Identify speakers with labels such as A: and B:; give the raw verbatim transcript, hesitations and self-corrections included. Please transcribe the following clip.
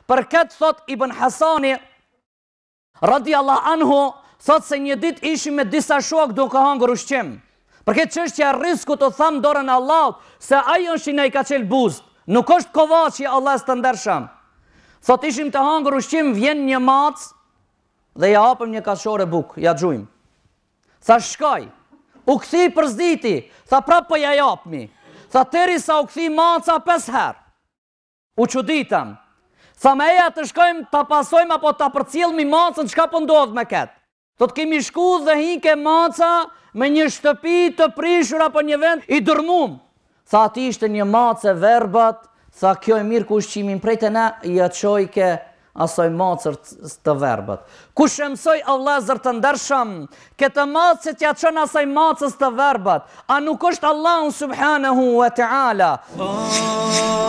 A: Për këtë thot Ibn Hasani, radiallahu anhu, thot se një dit ishim me disa shok duke hangër ushqim. Për këtë çështja e riskut të tham dorën e Allahut, se ai është që na i ka çel buzët. Nuk është kovaçi Allah të ndershëm. Thot ishim të hangër ushqim, vjen një mac dhe ja hapëm një kashore bukë, ja xhujm. Tha shkoj, u kthi përzditi, tha prap po ja japmi. Tha teri sa u kthi maca pesë herë. U çuditëm. Tha me eja të shkojmë ta pasojmë apo ta përcjellmi macën, çka po ndodh me këtë? Thot kemi shku dhe hike maca me një shtëpi të prishur apo një vend i dërmum. Tha ati ishte një macë e verbat, tha kjo e mirë ku ushqimin prej të ne, i aqojke asoj macër të verbat. Kush e mësoj Allah zër të ndershëm, këtë macë që t'ja qënë asoj macës të verbat, a nuk është Allahun subhanahu wa ta'ala?